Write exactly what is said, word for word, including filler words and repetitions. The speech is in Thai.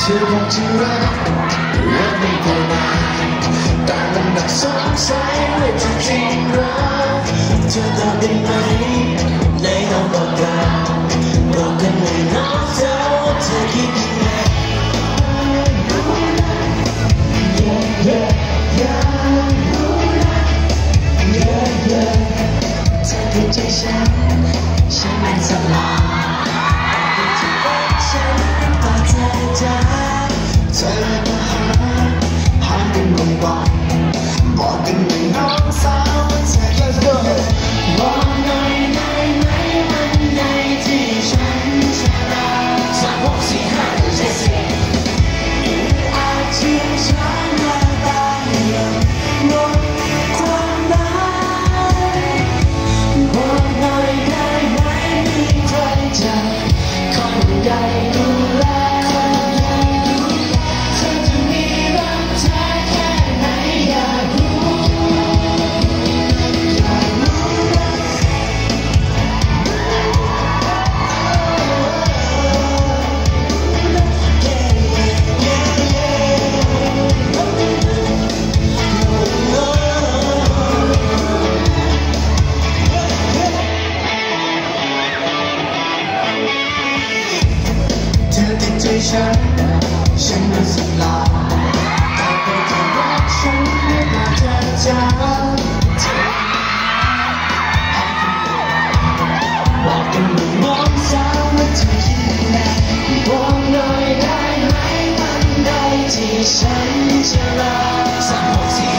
ธอคงจะรักรักไม่พอมาแต่มันหนักสงสัยว่าจะจริงหรอเธอตอบได้ไหมในคำบอกกล่าวบอกกันไว้น้องเธอว่าเธอคิดยังไง Yeah yeah yeah เธอติดใจฉันฉันเป็นสลายที่รักฉันต่อเธอจ้าเธอมาหาหากันบ่อยๆบอกกันไม่น้องสาวว่าเธอคิดยังไงบอกหน่อยได้ไหมวันไหนที่ฉันจะรอสามหกสี่ห้าเจ็ดสี่อาจจะช้ามาตายอย่างหมดความหมายบอกหน่อยได้ไหมมีใครจะคอยใยดูแลเธอจะมีรักแท้แค่ไหนอยากรู้อยากรู้นะเธอติดใจฉันฉันมันสลายแต่เธอจะรักฉันไม่ว่าเธอจะบอกกันหนึ่งมองสาวว่าเธอคิดยังไงบอกหน่อยได้ไหมวันใดที่ฉันจะรอสามหกสี่